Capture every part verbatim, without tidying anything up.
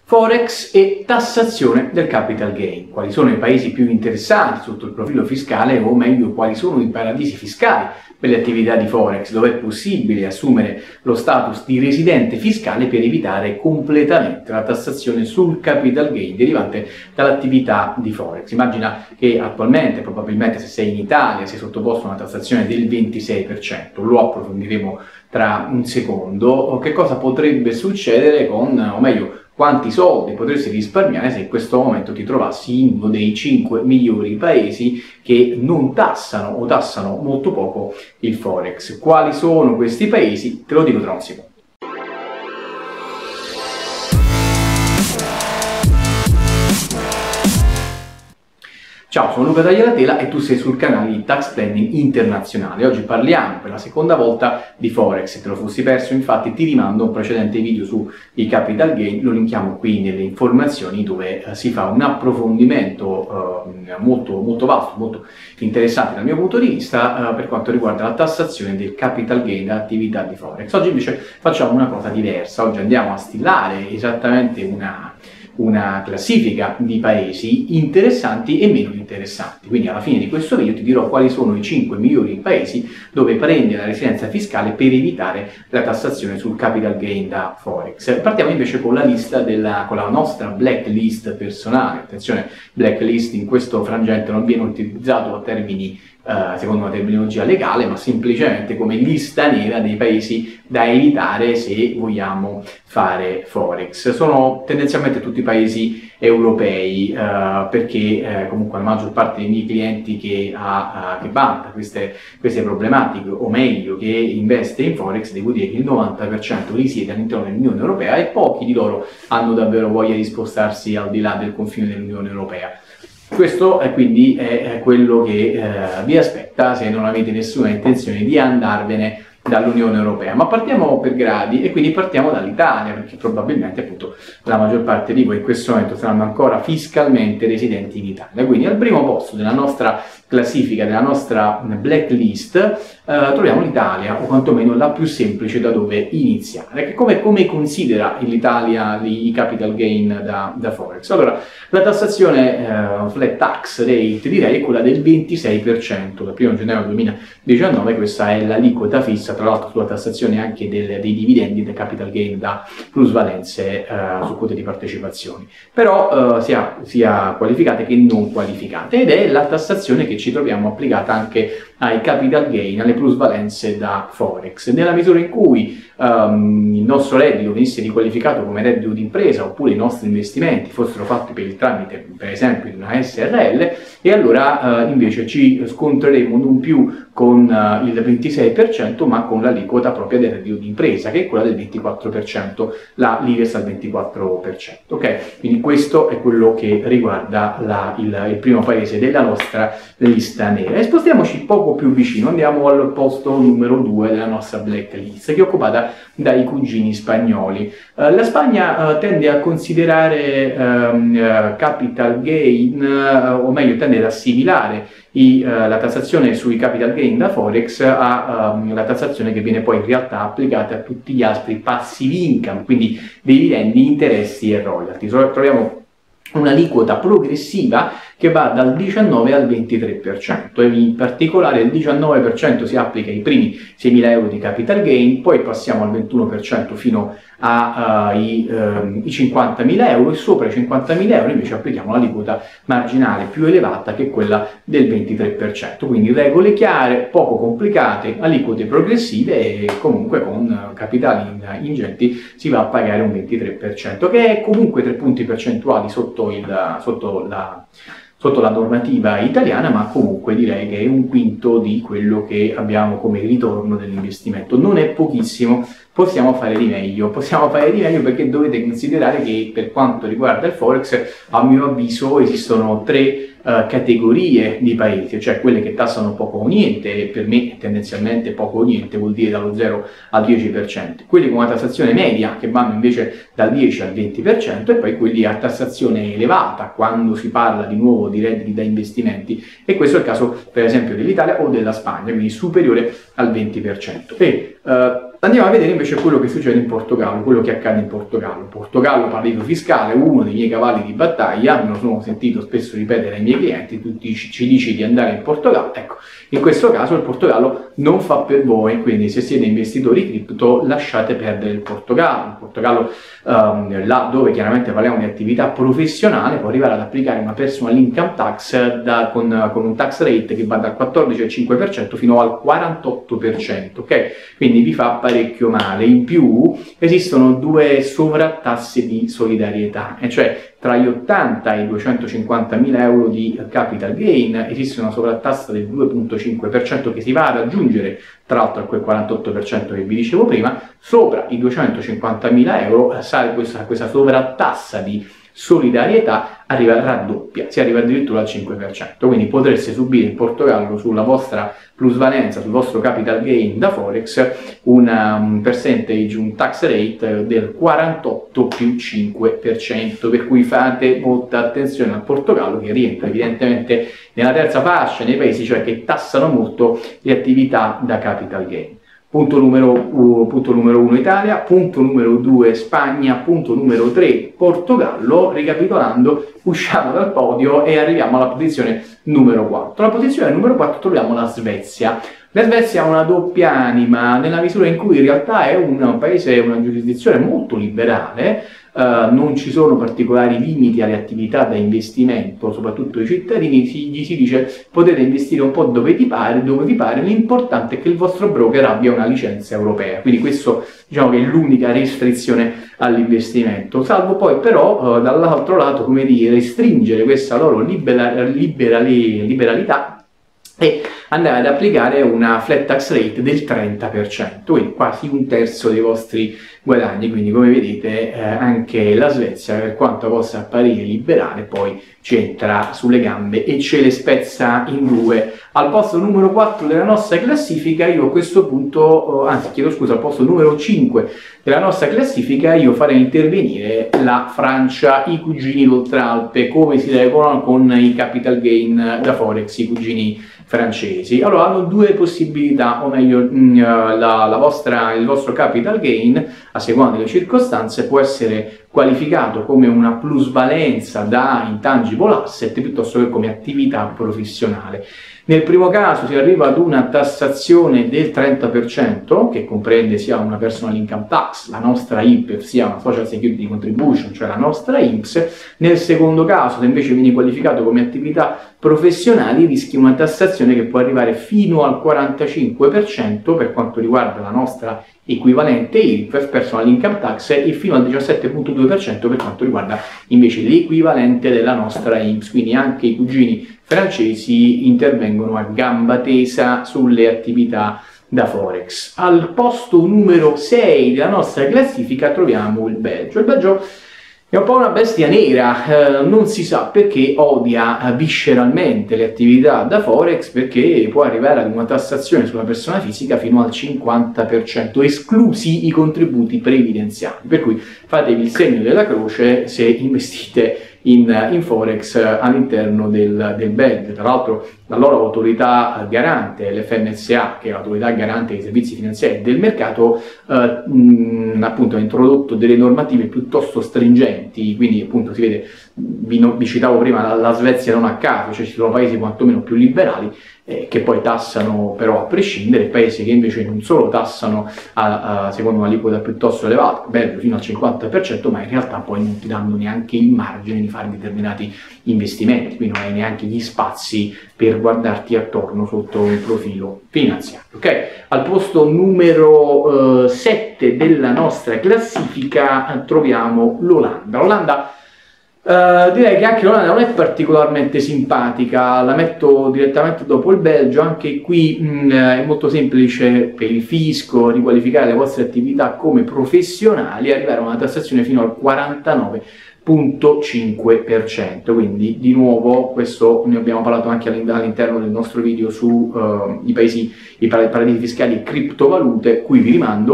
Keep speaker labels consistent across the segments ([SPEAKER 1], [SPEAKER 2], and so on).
[SPEAKER 1] Forex e tassazione del capital gain. Quali sono i paesi più interessanti sotto il profilo fiscale, o meglio, quali sono i paradisi fiscali per le attività di Forex, dove è possibile assumere lo status di residente fiscale per evitare completamente la tassazione sul capital gain derivante dall'attività di Forex. Immagina che attualmente, probabilmente se sei in Italia, sei sottoposto a una tassazione del ventisei per cento, lo approfondiremo tra un secondo. Che cosa potrebbe succedere con, o meglio, quanti soldi potresti risparmiare se in questo momento ti trovassi in uno dei cinque migliori paesi che non tassano o tassano molto poco il Forex. Quali sono questi paesi? Te lo dico tra un secondo. Ciao, sono Luca Tagliatela e tu sei sul canale di Tax Planning Internazionale. Oggi parliamo per la seconda volta di Forex. Se te lo fossi perso, infatti, ti rimando a un precedente video sui capital gain, lo linkiamo qui nelle informazioni, dove eh, si fa un approfondimento eh, molto, molto vasto, molto interessante dal mio punto di vista eh, per quanto riguarda la tassazione del capital gain dall'attività di Forex. Oggi invece facciamo una cosa diversa. Oggi andiamo a stilare esattamente una... una classifica di paesi interessanti e meno interessanti. Quindi alla fine di questo video ti dirò quali sono i cinque migliori paesi dove prendere la residenza fiscale per evitare la tassazione sul capital gain da Forex. Partiamo invece con la lista della, con la nostra blacklist personale. Attenzione, blacklist in questo frangente non viene utilizzato a termini Uh, secondo una terminologia legale, ma semplicemente come lista nera dei paesi da evitare se vogliamo fare Forex. Sono tendenzialmente tutti paesi europei, uh, perché uh, comunque la maggior parte dei miei clienti che, ha, uh, che vanta queste, queste problematiche, o meglio che investe in Forex, devo dire che il novanta per cento risiede all'interno dell'Unione Europea e pochi di loro hanno davvero voglia di spostarsi al di là del confine dell'Unione Europea. Questo è quindi è quello che eh, vi aspetta se non avete nessuna intenzione di andarvene dall'Unione Europea. Ma partiamo per gradi e quindi partiamo dall'Italia, perché probabilmente appunto la maggior parte di voi in questo momento saranno ancora fiscalmente residenti in Italia. Quindi al primo posto della nostra classifica, della nostra blacklist, eh, troviamo l'Italia, o quantomeno la più semplice da dove iniziare. Che come, come considera l'Italia i capital gain da, da Forex? Allora, la tassazione eh, flat tax rate direi è quella del ventisei per cento dal primo gennaio duemiladiciannove. Questa è l'aliquota fissa, tra l'altro, sulla tassazione anche del, dei dividendi del capital gain da plusvalenze eh, su quote di partecipazioni, però eh, sia, sia qualificate che non qualificate, ed è la tassazione che ci troviamo applicata anche ai capital gain, alle plusvalenze da Forex. Nella misura in cui um, il nostro reddito venisse riqualificato come reddito d'impresa, oppure i nostri investimenti fossero fatti per il tramite, per esempio, di una S R L, e allora uh, invece ci scontreremo non più con uh, il ventisei per cento, ma con l'aliquota propria del reddito d'impresa, che è quella del ventiquattro per cento, la l'I R E S al ventiquattro per cento. Ok? Quindi questo è quello che riguarda la, il, il primo paese della nostra lista nera. E spostiamoci poco più vicino, andiamo al posto numero due della nostra blacklist, che è occupata dai cugini spagnoli. Uh, la Spagna uh, tende a considerare um, uh, capital gain, uh, o meglio tende ad assimilare i, uh, la tassazione sui capital gain da Forex a um, la tassazione che viene poi in realtà applicata a tutti gli altri passive income, quindi dividendi, interessi e royalty. Troviamo un'aliquota progressiva che va dal diciannove al ventitré per cento, e in particolare il diciannove per cento si applica ai primi seimila euro di capital gain, poi passiamo al ventuno per cento fino ai uh, uh, cinquantamila euro, e sopra i cinquantamila euro invece applichiamo l'aliquota marginale più elevata, che è quella del ventitré per cento. Quindi regole chiare, poco complicate, aliquote progressive, e comunque con capitali ingenti si va a pagare un ventitré per cento, che è comunque tre punti percentuali sotto, il, sotto la sotto la normativa italiana, ma comunque direi che è un quinto di quello che abbiamo come ritorno dell'investimento. Non è pochissimo, possiamo fare di meglio, possiamo fare di meglio perché dovete considerare che per quanto riguarda il Forex, a mio avviso, esistono tre uh, categorie di paesi, cioè quelle che tassano poco o niente, e per me tendenzialmente poco o niente vuol dire dallo zero al dieci per cento, quelli con una tassazione media che vanno invece dal dieci al venti per cento, e poi quelli a tassazione elevata quando si parla di nuovo di redditi da investimenti, e questo è il caso per esempio dell'Italia o della Spagna, quindi superiore al venti per cento. E uh, Andiamo a vedere invece quello che succede in Portogallo, quello che accade in Portogallo. Portogallo, paradiso fiscale, uno dei miei cavalli di battaglia, me lo sono sentito spesso ripetere ai miei clienti, tu ci dici di andare in Portogallo, ecco, in questo caso il Portogallo non fa per voi, quindi se siete investitori cripto lasciate perdere il Portogallo. Il Portogallo, um, là dove chiaramente parliamo di attività professionale, può arrivare ad applicare una personal income tax da, con, con un tax rate che va dal quattordici virgola cinque per cento fino al quarantotto per cento, ok? Quindi vi fa parecchio male. In più esistono due sovrattasse di solidarietà, e cioè tra gli ottanta e i duecentocinquantamila euro di capital gain esiste una sovrattassa del due virgola cinque per cento che si va ad aggiungere tra l'altro a quel quarantotto per cento che vi dicevo prima. Sopra i duecentocinquantamila euro sale questa, questa sovrattassa di solidarietà, arriva raddoppia, si arriva addirittura al cinque per cento, quindi potreste subire in Portogallo sulla vostra plusvalenza, sul vostro capital gain da Forex una, un percentage, un tax rate del quarantotto più cinque per cento, per cui fate molta attenzione al Portogallo, che rientra evidentemente nella terza fascia nei paesi, cioè che tassano molto le attività da capital gain. Punto numero, uh, punto numero uno Italia, punto numero due Spagna, punto numero tre Portogallo. Ricapitolando, usciamo dal podio e arriviamo alla posizione numero quattro. Alla posizione numero quattro troviamo la Svezia. La Svezia ha una doppia anima, nella misura in cui in realtà è un paese, una giurisdizione molto liberale, uh, non ci sono particolari limiti alle attività da investimento, soprattutto ai cittadini, si, gli si dice potete investire un po' dove vi pare, dove vi pare, l'importante è che il vostro broker abbia una licenza europea, quindi questo diciamo che è l'unica restrizione all'investimento, salvo poi però uh, dall'altro lato, come dire, restringere questa loro libera, liberali, liberalità e andare ad applicare una flat tax rate del trenta per cento, quindi quasi un terzo dei vostri guadagni. Quindi come vedete eh, anche la Svezia, per quanto possa apparire liberale, poi ci entra sulle gambe e ce le spezza in due. Al posto numero quattro della nostra classifica io a questo punto, anzi chiedo scusa, al posto numero cinque della nostra classifica io farei intervenire la Francia, i cugini d'Oltralpe, come si regolano con i capital gain da Forex, i cugini francesi. Allora hanno due possibilità, o meglio mh, la, la vostra, il vostro capital gain a seconda delle circostanze può essere qualificato come una plusvalenza da intangible asset piuttosto che come attività professionale. Nel primo caso si arriva ad una tassazione del trenta per cento, che comprende sia una personal income tax, la nostra I P E F, sia una social security contribution, cioè la nostra I N P S. Nel secondo caso, se invece viene qualificato come attività professionali, rischi una tassazione che può arrivare fino al quarantacinque per cento per quanto riguarda la nostra equivalente I R P E F, personal income tax, e fino al diciassette virgola due per cento per quanto riguarda invece l'equivalente della nostra I N P S. Quindi anche i cugini francesi intervengono a gamba tesa sulle attività da Forex. Al posto numero sei della nostra classifica troviamo il Belgio. Il Belgio è un po' una bestia nera, eh, non si sa perché odia visceralmente le attività da Forex, perché può arrivare ad una tassazione sulla persona fisica fino al cinquanta per cento, esclusi i contributi previdenziali, per cui fatevi il segno della croce se investite in, in Forex all'interno del, del Belgio. Tra l'altro la loro autorità garante, l'F N S A, che è l'autorità garante dei servizi finanziari del mercato, eh, mh, appunto ha introdotto delle normative piuttosto stringenti, quindi appunto si vede, vi, no, vi citavo prima la, la Svezia non a caso, cioè ci sono paesi quantomeno più liberali eh, che poi tassano però a prescindere, paesi che invece non solo tassano a, a, secondo un'aliquota piuttosto elevata, Belgio fino al cinquanta per cento, ma in realtà poi non ti danno neanche il margine di fare determinati investimenti, quindi non hai neanche gli spazi per guardarti attorno sotto un profilo finanziario. Ok? Al posto numero uh, sette della nostra classifica uh, troviamo l'Olanda. L'Olanda Uh, direi che anche l'Olanda non è particolarmente simpatica, la metto direttamente dopo il Belgio. Anche qui mh, è molto semplice per il fisco riqualificare le vostre attività come professionali e arrivare a una tassazione fino al quarantanove virgola cinque per cento. Quindi di nuovo questo ne abbiamo parlato anche all'interno del nostro video su uh, i paesi, i paradisi fiscali e criptovalute, cui vi rimando.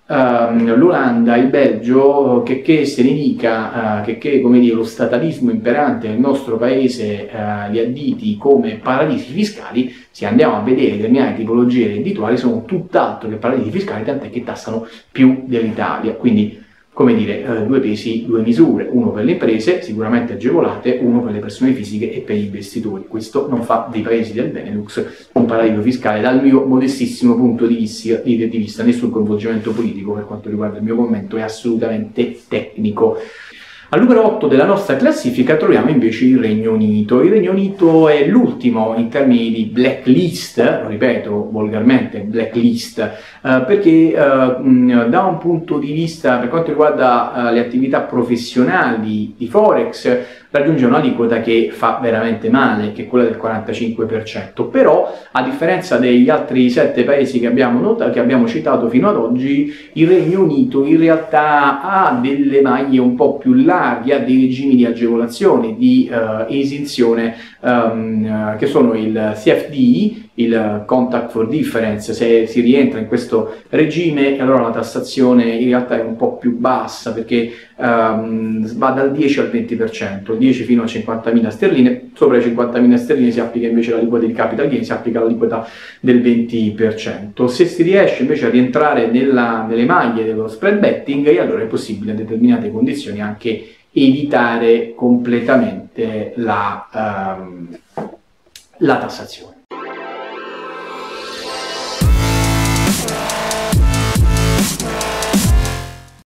[SPEAKER 1] Uh, l'Olanda, il Belgio, che, che se ne dica, uh, che, che come dire, lo statalismo imperante nel nostro paese uh, li additi come paradisi fiscali, se andiamo a vedere determinate tipologie reddituali sono tutt'altro che paradisi fiscali, tant'è che tassano più dell'Italia. Quindi, come dire, uh, due pesi, due misure, uno per le imprese sicuramente agevolate, uno per le persone fisiche e per gli investitori. Questo non fa dei paesi del Benelux un paradiso fiscale dal mio modestissimo punto di vista, di, di vista. Nessun coinvolgimento politico per quanto riguarda il mio commento, è assolutamente tecnico. Al numero otto della nostra classifica troviamo invece il Regno Unito. Il Regno Unito è l'ultimo in termini di blacklist, lo ripeto volgarmente, blacklist, eh, perché eh, mh, da un punto di vista, per quanto riguarda eh, le attività professionali di Forex, raggiunge un'aliquota che fa veramente male, che è quella del quarantacinque per cento, però a differenza degli altri sette paesi che abbiamo, notato, che abbiamo citato fino ad oggi, il Regno Unito in realtà ha delle maglie un po' più larghe, ha dei regimi di agevolazione, di uh, esenzione, um, che sono il C F D, il Contact for Difference. Se si rientra in questo regime, allora la tassazione in realtà è un po' più bassa, perché um, va dal dieci al venti per cento, dieci fino a cinquantamila sterline, sopra le cinquantamila sterline si applica invece l'aliquota di capital gain, si applica l'aliquota del venti per cento. Se si riesce invece a rientrare nella, nelle maglie dello spread betting, e allora è possibile a determinate condizioni anche evitare completamente la, um, la tassazione.